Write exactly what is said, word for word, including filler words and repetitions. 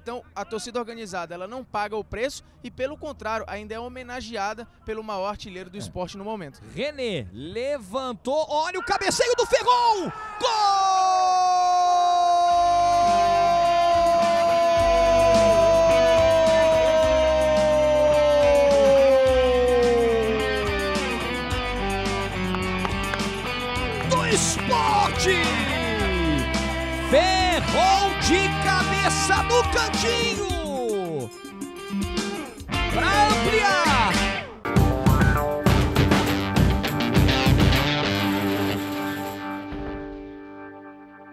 Então, a torcida organizada ela não paga o preço e, pelo contrário, ainda é homenageada pelo maior artilheiro do esporte no momento. René levantou, olha o cabeceio do Ferron! Gol! Do Sport! Ferron de cabeça no cantinho!